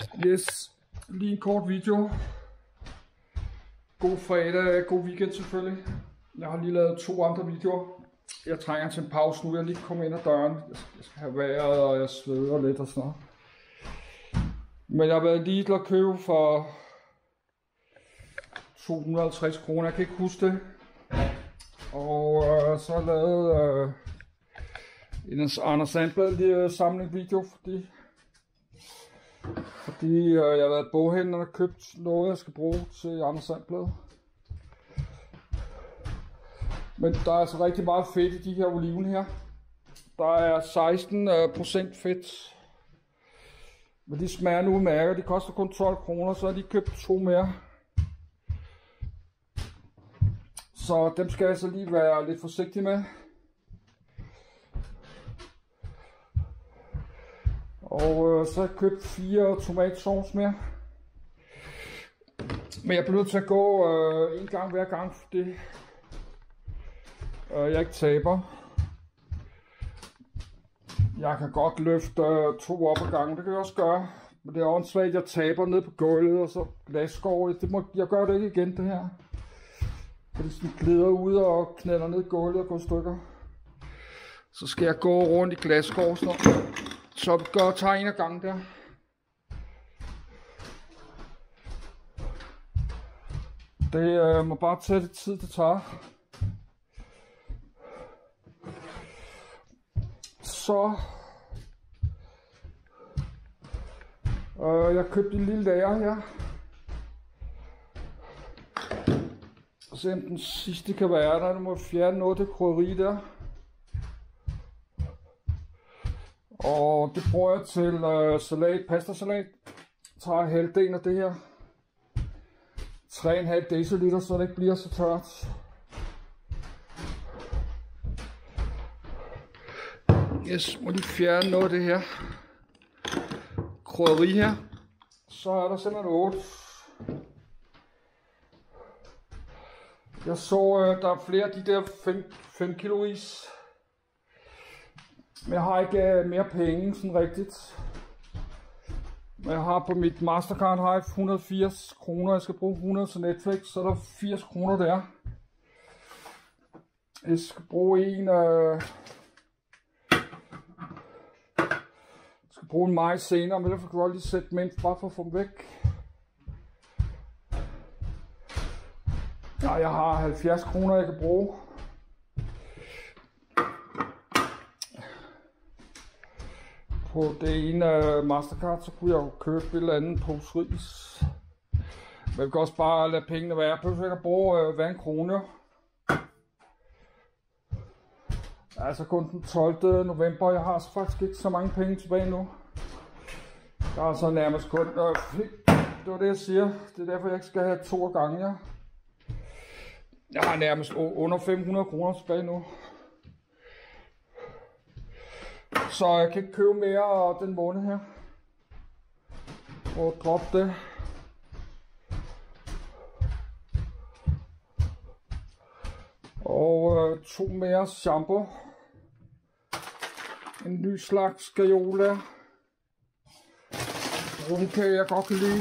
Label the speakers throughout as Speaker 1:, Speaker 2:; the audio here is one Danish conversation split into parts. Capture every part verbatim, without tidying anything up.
Speaker 1: Yes, lige en kort video. God fredag, god weekend selvfølgelig. Jeg har lige lavet to andre videoer. Jeg trænger til en pause nu. Jeg er lige kommet ind ad døren. Jeg skal have vejret, og jeg sveder lidt og sådan noget. Men jeg har været lige til at købe for to hundrede og halvtreds kroner. Jeg kan ikke huske det. Og øh, så har jeg lavet øh, en Anders Sandblad lige samling video, fordi Fordi øh, jeg har været i boghandlen og købt noget, jeg skal bruge til Anders Sandblad. Men der er altså rigtig meget fedt i de her oliven her. Der er seksten procent fedt. Men de smager nu udmærket. De koster kun tolv kroner, så har de købt to mere. Så dem skal jeg så lige være lidt forsigtig med. Og øh, så har jeg købt fire tomatsauce mere. Men jeg bliver nødt til at gå øh, en gang hver gang, fordi øh, jeg ikke taber. Jeg kan godt løfte øh, to op ad gangen, det kan jeg også gøre. Men det er åndssvagt, at jeg taber ned på gulvet, og så glasskår. Det må, jeg gør det ikke igen, det her. Fordi sådan glider ud og knælder ned i gulvet og går stykker. Så skal jeg gå rundt i glasskår sådan noget. Så gør tager en af gangen der. Det øh, må bare tage det tid, det tager. Så øh, jeg købte en lille lager her. Og se om den sidste kan være der. Nu må jeg fjerne noget af det krydderi der. Og det bruger jeg til øh, salat, pastasalat. Jeg tager halvdelen af det her. tre komma fem deciliter, så det ikke bliver så tørt. Yes, må lige fjerne noget af det her krydderi her. Så er der simpelthen otte. Jeg så, øh, der er flere af de der fem kilo is. Men jeg har ikke øh, mere penge, sådan rigtigt. Men jeg har på mit Mastercard har jeg et hundrede og firs kroner. Jeg skal bruge hundrede til Netflix, så er der firs kroner der. Jeg skal bruge en... Øh... Jeg skal bruge en majs senere, men derfor kan jeg godt lige sætte dem ind, bare for at få dem væk. Ja, jeg har halvfjerds kroner, jeg kan bruge. På det ene uh, Mastercard, så kunne jeg jo købe et eller andet pose ris. Men jeg kan også bare lade pengene være. Jeg kan bruge uh, hver en krone. Altså kun den tolvte november. Jeg har så faktisk ikke så mange penge tilbage nu. Der er altså nærmest kun... Uh, det var det jeg siger. Det er derfor jeg ikke skal have to gange. Ja. Jeg har nærmest under fem hundrede kroner tilbage nu. Så jeg kan ikke købe mere den måned her. Og drop det. Og øh, to mere shampoo. En ny slags gajola. Rumkage jeg godt kan lide.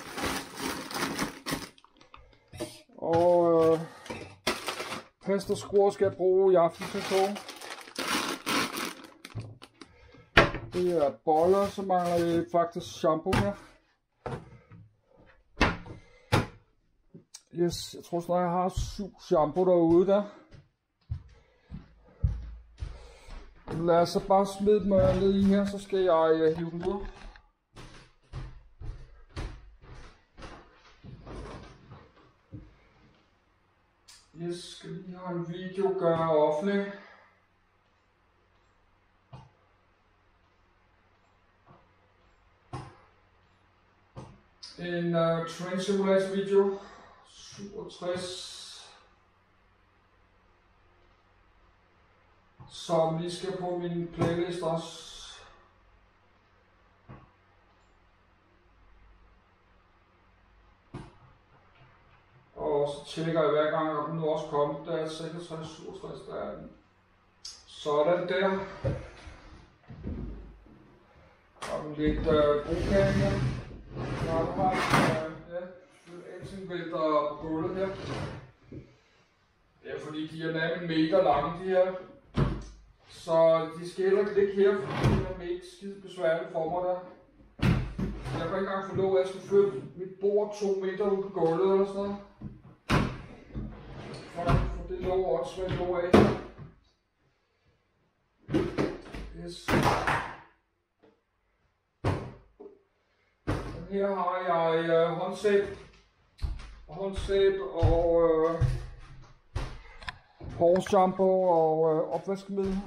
Speaker 1: Og øh, pastaskruer skal jeg bruge i aften til koge. Det er boller, så mangler jeg faktisk shampoo her. Yes, jeg tror snart jeg har syv shampoo derude der. Lad os så bare smide dem ned i her, så skal jeg hive dem ud. Jeg skal lige have en video gøre offentlig. En uh, train simulator video syvogtres, som lige skal på min playlist også. Og så tjekker jeg hver gang, om den nu også kommet. Der er seksogtres, syvogtres, der er den. Sådan der. Og lidt uh, brugkage her. du har øh, ja, altingvælter på gulvet her. Det er fordi, de er nærmest meter lange, de her. Så de skal heller ikke ligge her, fordi det er mega skide besværligt for mig der. Jeg kan ikke engang få lov, at jeg skal flytte mit bord to meter ud på gulvet eller sådan noget. For at få det lov også med lov af her. Yes. Og her har jeg øh, håndsæb. Håndsæb og øh, hårshampoo og øh, opvaskemiddel.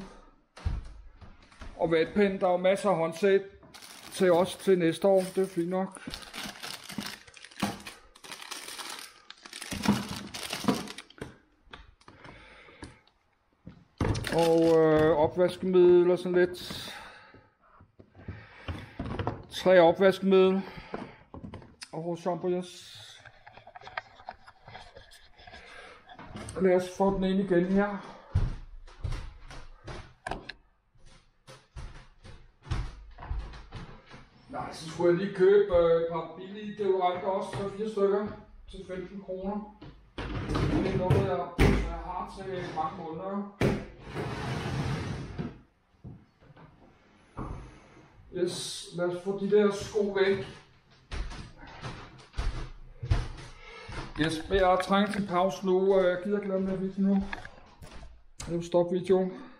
Speaker 1: Og vatpind. Der er jo masser af håndsæb til os til næste år. Det er fint nok. Og øh, opvaskemiddel og sådan lidt. Tre opvaskemiddel. Og hårshampoo, yes. Lad os få den ind igen her. Nej, så skulle jeg lige købe øh, et par billige deodoranter også, så fire stykker til femten kroner. Det er noget, jeg, jeg har til mange måneder. Yes, lad os få de der sko væk. Yes, jeg har trængt til pause nu, og jeg gider ikke lade den her video nu. Jeg vil stoppe videoen.